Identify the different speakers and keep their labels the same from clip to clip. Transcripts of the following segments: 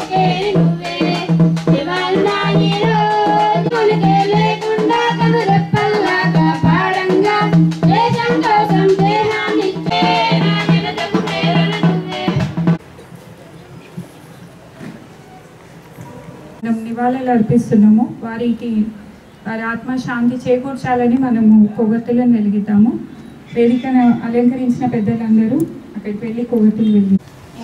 Speaker 1: నివాళులు అర్పిస్తున్నాము. వారికి వారి ఆత్మశాంతి చేకూర్చాలని మనము కొవ్వొత్తులను వెలిగిద్దాము. వేదికను అలంకరించిన పెద్దలందరూ అక్కడికి వెళ్ళి కొవ్వొత్తులు వెలిగి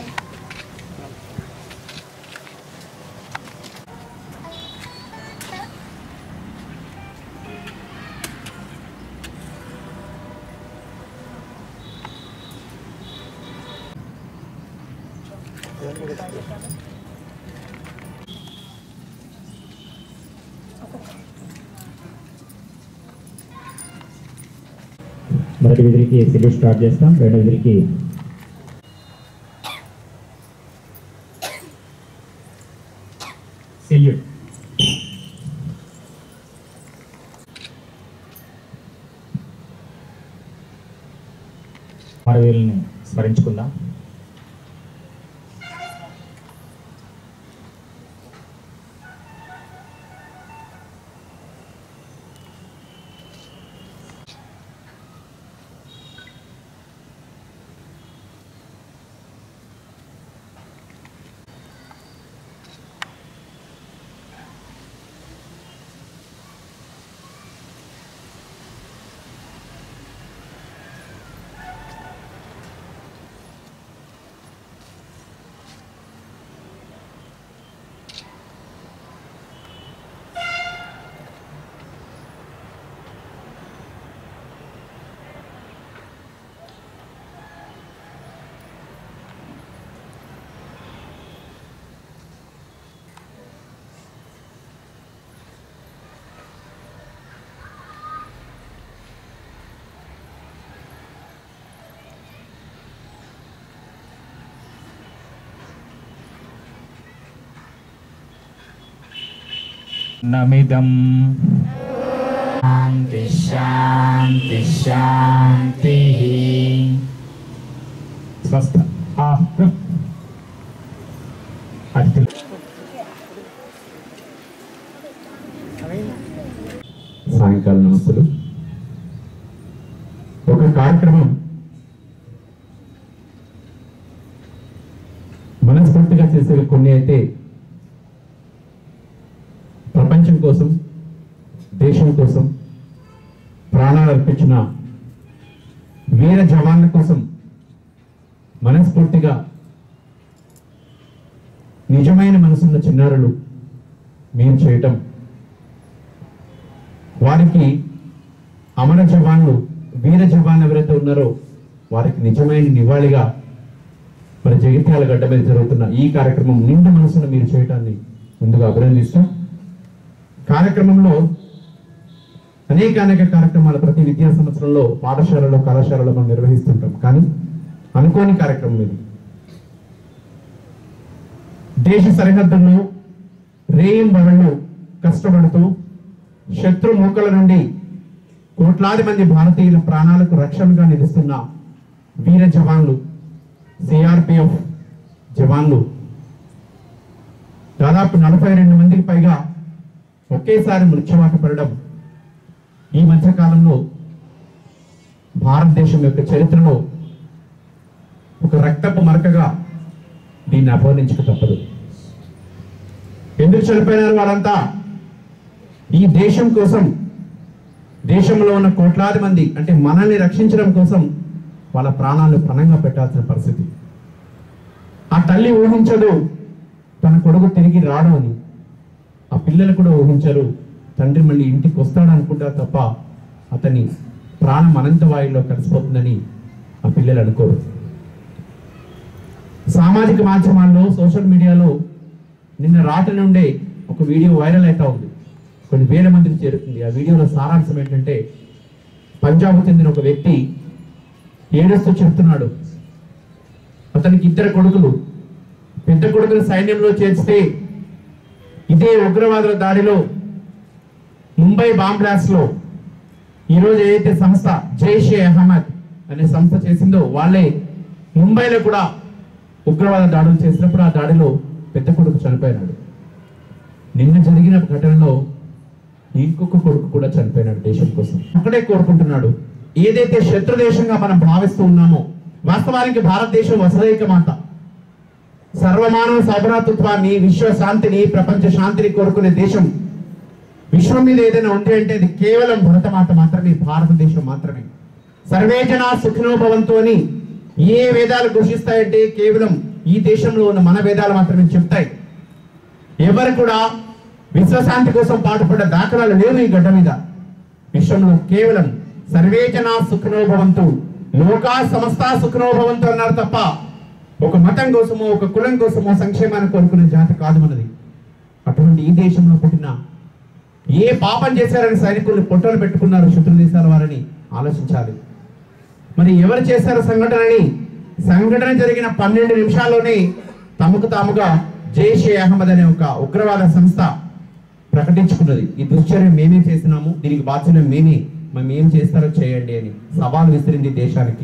Speaker 2: మొదటి విధులకి సెల్యూట్ స్టార్ట్ చేస్తాం. రెండో విధులకి సెల్యూట్. అమరవీరుల్ని స్మరించుకుందాం. నమిదం శాంతి శాంతి శాంతి. స్వస్థ సాయంకాల నమస్సులు. ఒక కార్యక్రమం మనస్ఫూర్తిగా చేసే కొన్ని అయితే ప్రపంచం కోసం, దేశం కోసం ప్రాణాలు అర్పించిన వీర జవాన్ల కోసం మనస్ఫూర్తిగా నిజమైన మనసున్న చిన్నారులు మీరు చేయటం, వారికి అమర జవాన్లు, వీర జవాన్లు ఎవరైతే ఉన్నారో వారికి నిజమైన నివాళిగా మన జగిత్యాల గడ్డ మీద జరుగుతున్న ఈ కార్యక్రమం నిండు మనసును మీరు చేయటాన్ని ముందుగా అభినందిస్తాం. కార్యక్రమంలో అనేక కార్యక్రమాలు ప్రతి విద్యా సంవత్సరంలో పాఠశాలలో, కళాశాలలో మనం నిర్వహిస్తుంటాం. కానీ అనుకోని కార్యక్రమం ఇది. దేశ సరిహద్దుల్లో రేయింబవళ్ళు కష్టపడుతూ శత్రు మూకల నుండి కోట్లాది మంది భారతీయుల ప్రాణాలకు రక్షణగా నిలుస్తున్న వీర జవాన్లు, సిఆర్పిఎఫ్ జవాన్లు దాదాపు 42 మందికి పైగా ఒకేసారి మృత్యువాత పడడం ఈ మధ్యకాలంలో భారతదేశం యొక్క చరిత్రలో ఒక రక్తపు మరకగా దీన్ని అభివర్ణించక తప్పదు. ఎందుకు చనిపోయినారు వాళ్ళంతా? ఈ దేశం కోసం, దేశంలో ఉన్న కోట్లాది మంది, అంటే మనల్ని రక్షించడం కోసం వాళ్ళ ప్రాణాలను పణంగా పెట్టాల్సిన పరిస్థితి. ఆ తల్లి ఊహించదు తన కొడుకు తిరిగి రాడు అని, ఆ పిల్లలు కూడా ఊహించరు తండ్రి మళ్ళీ ఇంటికి వస్తాడు అనుకుంటారు తప్ప అతని ప్రాణం అనంత వాయుల్లో కలిసిపోతుందని ఆ పిల్లలు అనుకోరు. సామాజిక మాధ్యమాల్లో, సోషల్ మీడియాలో నిన్న రాత్రి నుండే ఒక వీడియో వైరల్ అవుతా ఉంది, కొన్ని వేల మందికి చేరుతుంది. ఆ వీడియోలో సారాంశం ఏంటంటే, పంజాబ్కు చెందిన ఒక వ్యక్తి ఏడుస్తూ చెప్తున్నాడు, అతనికి 2 కొడుకులు, పెద్ద కొడుకుని సైన్యంలో చేర్చితే ఇదే ఉగ్రవాదుల దాడిలో ముంబై బాంబ్ బ్లాస్ట్ లో ఈరోజు ఏదైతే సంస్థ జైషే అహ్మద్ అనే సంస్థ చేసిందో వాళ్ళే ముంబైలో కూడా ఉగ్రవాద దాడులు చేసినప్పుడు ఆ దాడిలో పెద్ద కొడుకు చనిపోయాడు. చనిపోయినాడు. నిన్న జరిగిన ఘటనలో ఇంకొక కొడుకు కూడా చనిపోయినాడు దేశం కోసం. ఒకటే కోరుకుంటున్నాడు, ఏదైతే శత్రు దేశంగా మనం భావిస్తూ ఉన్నామో, వాస్తవానికి భారతదేశం వసుదైక మాత, సర్వమానవ సౌభ్రాతృత్వాన్ని, విశ్వ శాంతిని, ప్రపంచ శాంతిని కోరుకునే దేశం. విశ్వం మీద ఏదైనా ఉంది అంటే అది కేవలం భరతమాత మాత్రమే, భారతదేశం మాత్రమే. సర్వే జనా సుఖినో భవంతు అని ఏ వేదాలు ఘోషిస్తాయంటే కేవలం ఈ దేశంలో ఉన్న మన వేదాలు మాత్రమే చెప్తాయి. ఎవరు కూడా విశ్వశాంతి కోసం పాటుపడ్డ దాఖలాలు లేవు ఈ గడ్డ మీద. విశ్వంలో కేవలం సర్వే జనా సుఖినో భవంతు, లోకా సమస్తా సుఖినో భవంతు అన్నారు తప్ప ఒక మతం కోసమో ఒక కులం కోసమో సంక్షేమాన్ని కోరుకునే జాతి కాదు మనది. అటువంటి ఈ దేశంలో పుట్టిన ఏ పాపం చేశారని సైనికుల్ని పొట్టలు పెట్టుకున్నారు శత్రు దేశాల వారిని ఆలోచించాలి. మరి ఎవరు చేశారు సంఘటనని? సంఘటన జరిగిన 12 నిమిషాల్లోనే తమకు తాముగా జైషే అహ్మద్ అనే ఒక ఉగ్రవాద సంస్థ ప్రకటించుకున్నది. ఈ దుశ్చర్యం మేమే చేసినాము, దీనికి బాధ్యత మేమే, మేము ఏం చేస్తారో చేయండి అని సవాల్ విసిరింది దేశానికి.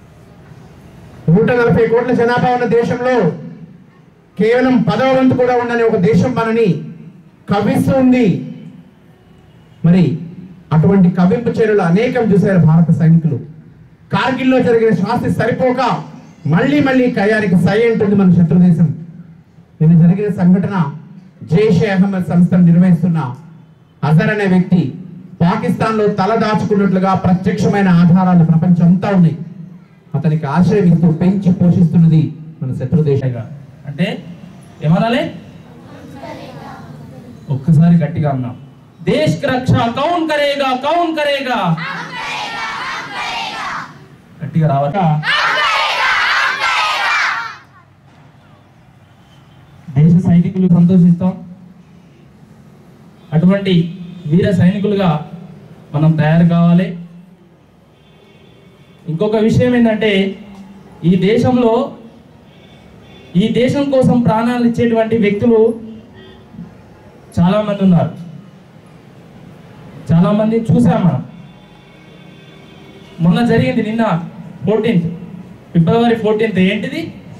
Speaker 2: 140 కోట్ల జనాభా ఉన్న దేశంలో కేవలం 10వ వంతు కూడా ఉండని ఒక దేశం మనని కవ్విస్తుంది. మరి అటువంటి కవ్వింపు చర్యలు అనేకం చూశారు భారత సైనికులు. కార్గిల్లో జరిగిన శాస్తి సరిపోక మళ్ళీ మళ్ళీ కయానికి సై అంటుంది మన శత్రు దేశం. నిన్న జరిగిన సంఘటన జైషే అహ్మద్ సంస్థను నిర్వహిస్తున్న అజర్ అనే వ్యక్తి పాకిస్తాన్ లో తల దాచుకున్నట్లుగా ప్రత్యక్షమైన ఆధారాలు ప్రపంచం అంతా ఉన్నాయి. అతనికి ఆశ్రయం ఇస్తూ పెంచి పోషిస్తున్నది మన శత్రు దేశంగా.
Speaker 3: అంటే ఏమనాలి? ఒక్కసారి గట్టిగా అన్నాం, దేశ్ కి రక్ష కౌన్ కరేగా, కౌన్ కరేగా, గట్టిగా రావట. దేశ సైనికులు సంతోషిస్తాం. అటువంటి వీర సైనికులుగా మనం తయారు కావాలి. ఇంకొక విషయం ఏంటంటే, ఈ దేశంలో ఈ దేశం కోసం ప్రాణాలు ఇచ్చేటువంటి వ్యక్తులు చాలా మంది ఉన్నారు. చాలా మంది చూసాం మనం. మొన్న జరిగింది నిన్న 14th ఫిబ్రవరి 14th ఏంటిది?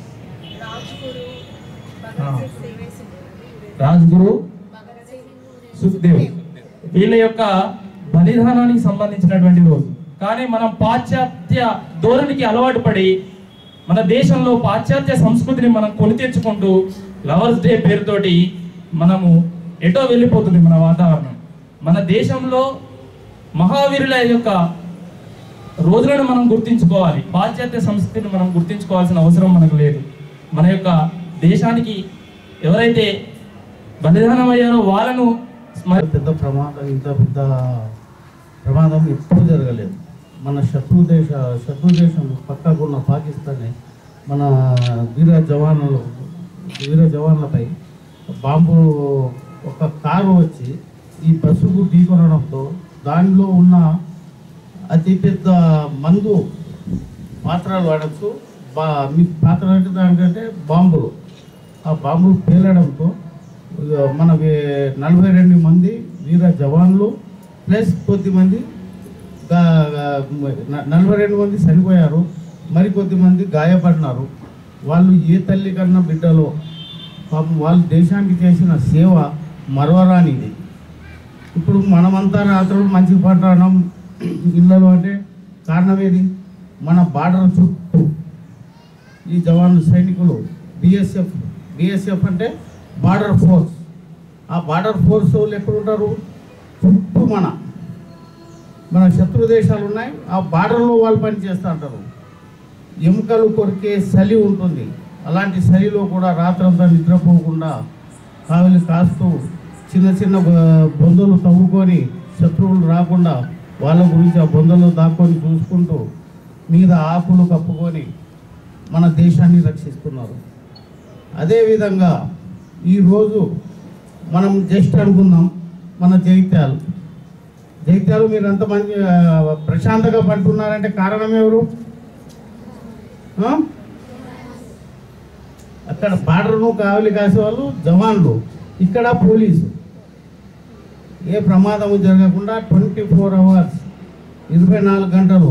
Speaker 3: రాజ్గురు, సుఖ్దేవ్ వీళ్ళ యొక్క బలిదానానికి సంబంధించినటువంటి రోజు. కానీ మనం పాశ్చాత్య ధోరణికి అలవాటు పడి మన దేశంలో పాశ్చాత్య సంస్కృతిని మనం కొని తెచ్చుకుంటూ లవర్స్ డే పేరుతోటి మనము ఎటో వెళ్ళిపోతుంది మన వాతావరణం. మన దేశంలో మహావీరుల యొక్క రోజులను మనం గుర్తించుకోవాలి. పాశ్చాత్య సంస్కృతిని మనం గుర్తించుకోవాల్సిన అవసరం మనకు లేదు. మన యొక్క దేశానికి ఎవరైతే బలిదానం అయ్యారో వాళ్ళను
Speaker 4: పెద్ద ప్రమాదం, ఇంత పెద్ద ప్రమాదం ఎప్పుడూ జరగలేదు. మన శత్రు దేశం పక్కకున్న పాకిస్తాన్ మన వీర జవాన్లపై బాంబు ఒక కారు వచ్చి ఈ బస్సుకు ఢీకొనడంతో దానిలో ఉన్న అతిపెద్ద మందు పాత్రలు వాడచ్చు. మీ పాత్ర అంటే దానికంటే బాంబులు, ఆ బాంబులు పేలడంతో మన 42 మంది వీర జవాన్లు ప్లస్ కొద్దిమంది 42 మంది చనిపోయారు, మరికొద్దిమంది గాయపడినారు. వాళ్ళు ఏ తల్లి కన్నా బిడ్డలో పాపం వాళ్ళు దేశానికి చేసిన సేవ మరవరానిది. ఇప్పుడు మనమంతా రాత్రులు మంచి పట్టడం ఇళ్ళలో అంటే కారణం ఏది? మన బార్డర్ చుట్టూ ఈ జవాన్లు సైనికులు బిఎస్ఎఫ్ అంటే బార్డర్ ఫోర్స్. ఆ బార్డర్ ఫోర్స్ వాళ్ళు ఎక్కడ ఉంటారు? చుట్టూ మన శత్రు దేశాలు ఉన్నాయి. ఆ బార్డర్లో వాళ్ళు పని చేస్తూ ఉంటారు. ఎముకలు కొరికే చలి ఉంటుంది. అలాంటి చలిలో కూడా రాత్రంతా నిద్రపోకుండా కావలి కాస్తూ చిన్న చిన్న బొందలు తవ్వుకొని శత్రువులు రాకుండా వాళ్ళ గురించి ఆ బొందలు దాక్కొని చూసుకుంటూ మీద ఆకులు కప్పుకొని మన దేశాన్ని రక్షిస్తున్నారు. అదేవిధంగా ఈరోజు మనం జస్ట్ అనుకుందాం, మన జైత్యాలు మీరు అంతమంది ప్రశాంతంగా పడుతున్నారంటే కారణం ఎవరు? అక్కడ బార్డర్ను కావలి కాసేవాళ్ళు జవాన్లు, ఇక్కడ పోలీసు. ఏ ప్రమాదము జరగకుండా 24 hours 24 గంటలు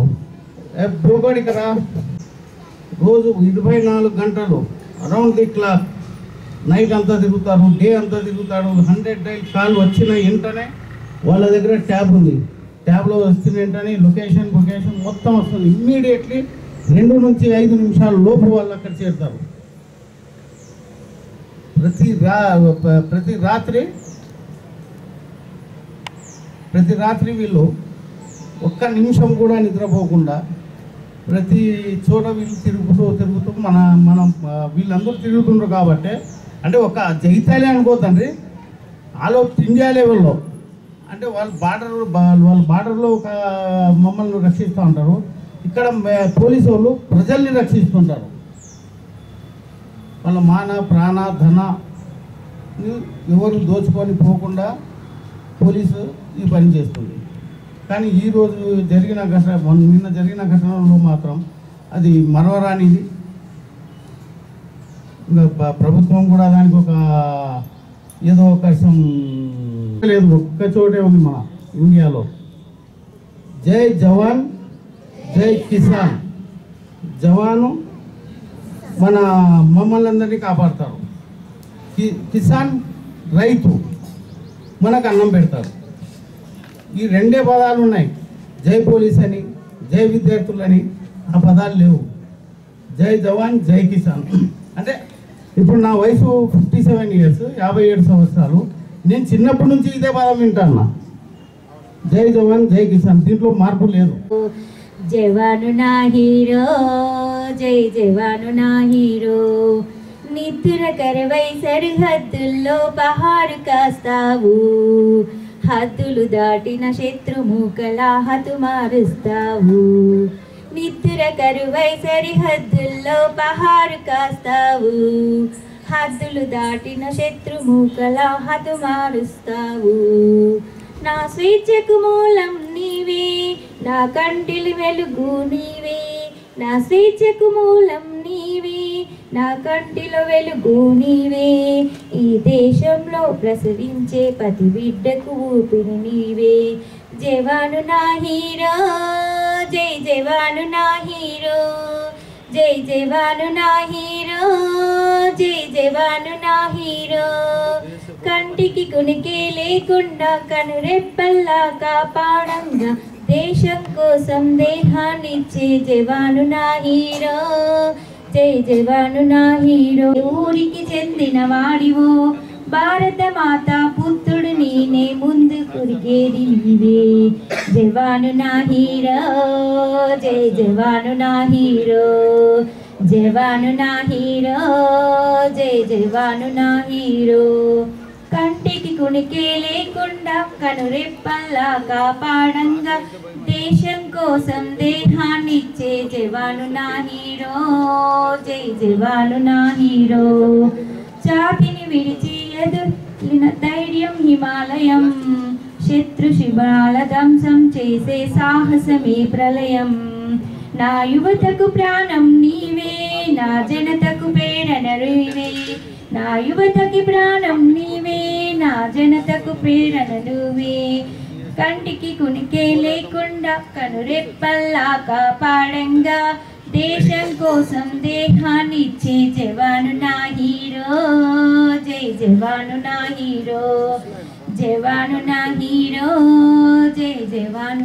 Speaker 4: భూగోళిక రోజు 24 గంటలు అరౌండ్ ది క్లాక్ నైట్ అంతా తిరుగుతారు, డే అంతా తిరుగుతారు. 100 డైల్ కాల్ వచ్చిన వెంటనే వాళ్ళ దగ్గర ట్యాబ్ ఉంది, ట్యాబ్లో వచ్చిన వెంటనే లొకేషన్ మొత్తం వస్తుంది. ఇమ్మీడియట్లీ 2 నుంచి 5 నిమిషాల లోపు వాళ్ళు అక్కడ చేరుతారు. ప్రతి రాత్రి వీళ్ళు ఒక్క నిమిషం కూడా నిద్రపోకుండా ప్రతి చోట వీళ్ళు తిరుగుతూ మనం వీళ్ళందరూ తిరుగుతుండ్రు కాబట్టి, అంటే ఒక జగిత్యాలే అనుకోతండ్రి, ఆల్ ఓవర్ ఇండియా లెవెల్లో. అంటే వాళ్ళ బార్డర్లో ఒక మమ్మల్ని రక్షిస్తూ ఉంటారు. ఇక్కడ పోలీసు వాళ్ళు ప్రజల్ని రక్షిస్తుంటారు. వాళ్ళ మాన ప్రాణ ధన ఎవరు దోచుకొని పోకుండా పోలీసు ఈ పని చేస్తుంది. కానీ ఈరోజు నిన్న జరిగిన ఘటనలో మాత్రం అది మరవరానిది. ఇంకా ప్రభుత్వం కూడా దానికి ఏదో అవకాశం లేదు. ఒక్క చోటే ఉంది మన ఇండియాలో. జై జవాన్ జై కిసాన్. జవాను మన మమ్మల్ని అందరినీ కాపాడతారు, కిసాన్ రైతు మనకు అన్నం పెడతారు. ఈ 2 పదాలు ఉన్నాయి. జై పోలీస్ అని, జై విద్యార్థులని ఆ పదాలు లేవు. జై జవాన్ జై కిసాన్. అంటే ఇప్పుడు నా వయసు 57 ఇయర్స్, 57 సంవత్సరాలు. నేను చిన్నప్పటి నుంచి ఇదే పదం వింటాను, జై జవాన్ జై కిసాన్. దీంట్లో మార్పు లేదు.
Speaker 5: జవాను నా హీరో, జై జవాను నా హీరో. నిద్ర కరవై సరిహద్దుల్లో పహారు కాస్తావు, హద్దులు దాటిన శత్రుమూకలా హతుమారుస్తావు. నిద్ర కరువై సరిహద్దుల్లో పహారు కాస్తావు, హద్దులు దాటిన శత్రుమూకలా హతుమారుస్తావు. నా స్వేచ్ఛకు మూలం నీవే, నా కంటిలి వెలుగు నీవే. నా స్వేచ్ఛకు మూలం నీవే, నా కంటిలో వెలుగు నీవే. ఈ దేశంలో ప్రసవించే ప్రతి బిడ్డకు ఊపిరి నీవే. జవాను నా హీరో, జై జవాను నా హీరో. జై జవాను నా హీరో, జై జవాను నా హీరో. కంటికి కునికే లేకుండా కనురెప్పల్లా కాపాడంగా దేశం కోసం దేహాన్నిచ్చే జవాను నా హీరో. జై జవాను నా హీరో. ఊరికి చెందిన వాడివో, భారత మాత పుత్రుడు నేనే, ముందు కురిగేది నీవే. జవాను నా హీరో, జై జవాను నా హీరో. జవాను నా హీరో, జై జవాను నా హీరో. కంటికి కునికే లేకుండా కనురెప్పల్లా కాపాడంగా దేశం కోసం దేహాన్నిచ్చే జవాను నా హీరో. జై జవాను నా హీరో. జాతిని విడిచి ఎదుర్కొన్న ధైర్యం హిమాలయం, శత్రు శిబిరాల ధ్వంసం చేసే సాహసమే ప్రళయం. నా యువతకు ప్రాణం నీవే, నా జనతకు ప్రేరణ నీవే. నా యువతకి ప్రాణం నీవే, నా జనతకు ప్రేరణ నువ్వే. కంటికి కునికే లేకుండా కనురెప్పల్లా కాపాడంగా దేశం కోసం దేహాన్ని ఇచ్చే జవాను నా హీరో. జై జవాను నా హీరో. జవాను నా హీరో. జై జవాను.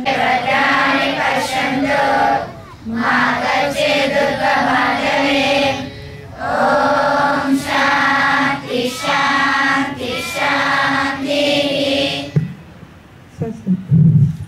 Speaker 5: ఓం శాంతి శాంతి శాంతి.